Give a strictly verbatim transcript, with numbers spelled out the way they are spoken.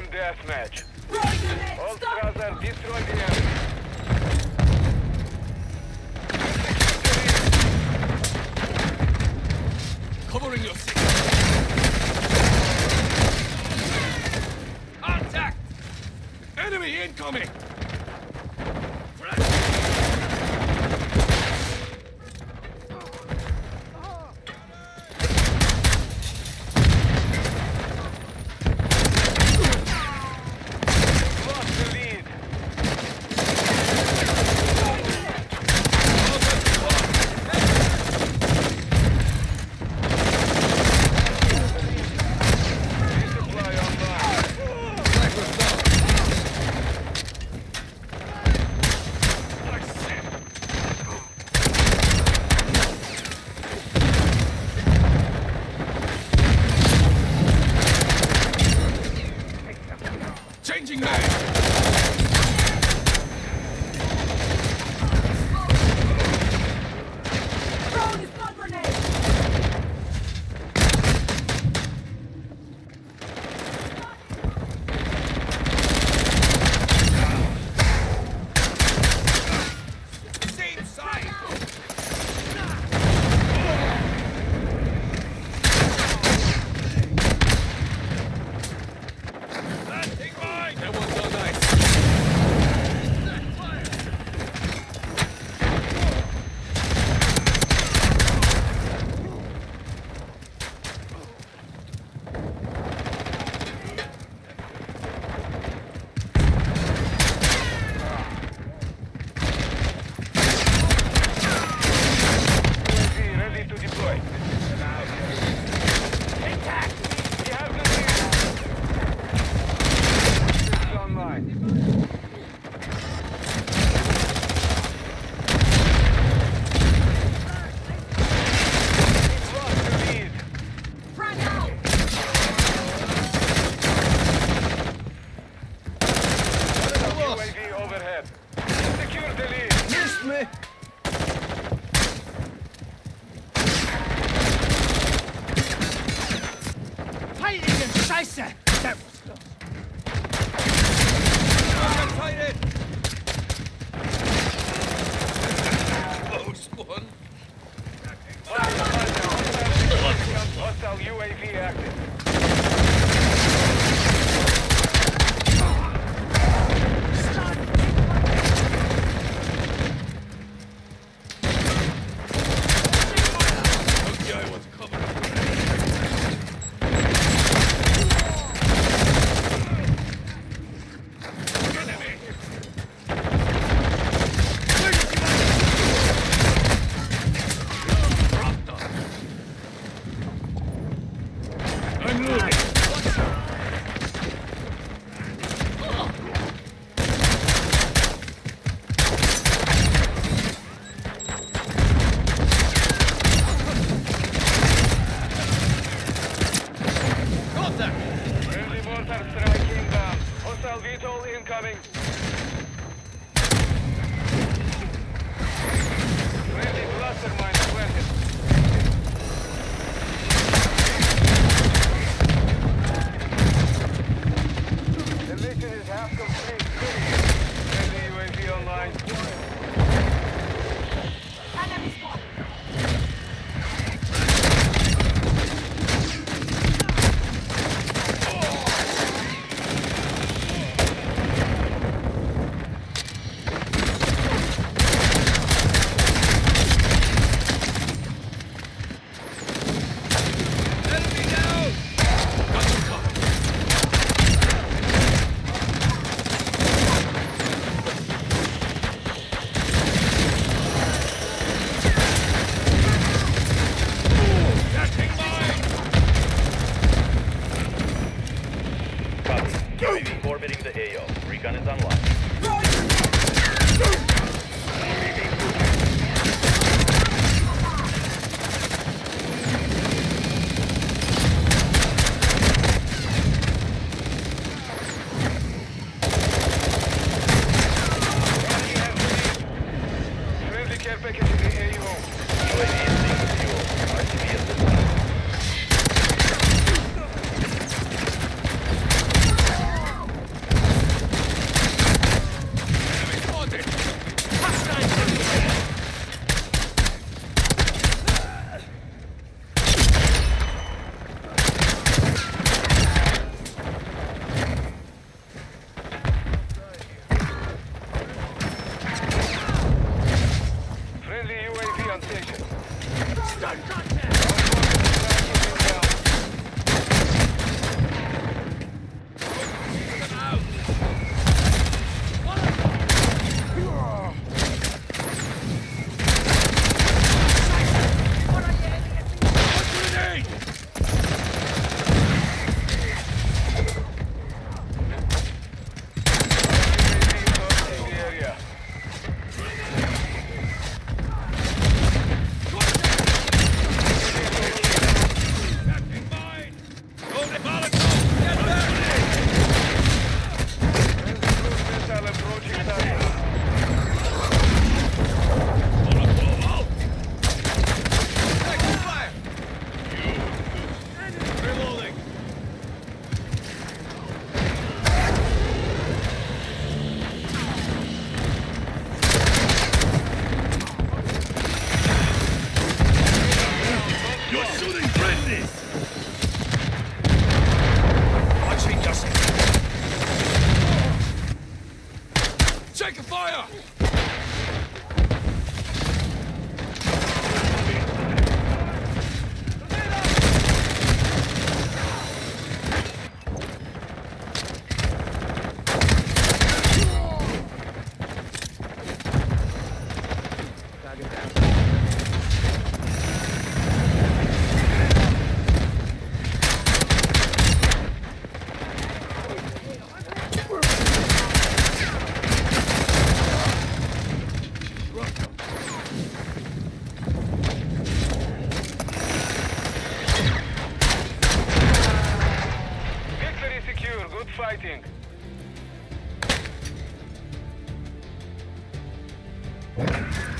deathmatch. All Strasser, destroy the enemy. Covering your six. Contact! Enemy incoming! Changing mag! Throwing a stun grenade! Same side! That one's so nice. Ready to deploy. Attack! We have the lead. It's online. We've lost the lead. Frag out! U A V overhead. Secure the lead. Missed me! Heiligen Scheiße! Sighted! Close one. Hostile U A V active. Okay, I was covered. I'm moving. Contact! Friendly mortar strike inbound. Hostile V TOL incoming. Friendly cluster mine planted. The mission is half complete. Friendly U A V online. Enemy spot! Enemy down! Got you covered. Catching mine! Copy. U A V orbiting the A O. Recon is online. Friendly care package in the A O. U A V is being fuel. R C V is this time. Fire! Victory secure. Good fighting. Op